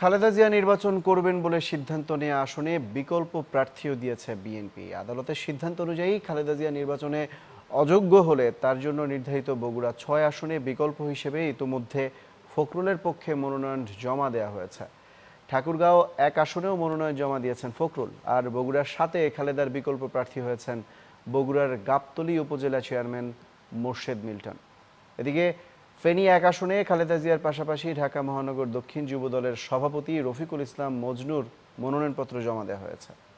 খালেদা জিয়া নির্বাচন করবেন বলে সিদ্ধান্ত নেওয়া আসনে বিকল্প প্রার্থীও দিয়েছে বিএনপি। আদালতের সিদ্ধান্ত অনুযায়ী খালেদা জিয়া নির্বাচনে অযোগ্য হলে তার জন্য নির্ধারিত বগুড়া ৬ আসনে বিকল্প হিসেবে ইতোমধ্যে ফখরুলের পক্ষে মনোনয়ন জমা দেওয়া হয়েছে। ঠাকুরগাঁও ১ আসনেও মনোনয়ন জমা দিয়েছেন ফখরুল। আর বগুড়ার ৭-এ খালেদার বিকল্প প্রার্থী হয়েছেন বগুড়ার গাবতলী উপজেলা চেয়ারম্যান মোর্শেদ মিল্টন। এদিকে ফেনী ১ আসনে খালেদা জিয়ার পাশাপাশি ঢাকা মহানগর দক্ষিণ যুবদলের সভাপতি রফিকুল ইসলাম মজনুর মনোনয়নপত্র জমা দেওয়া হয়েছে।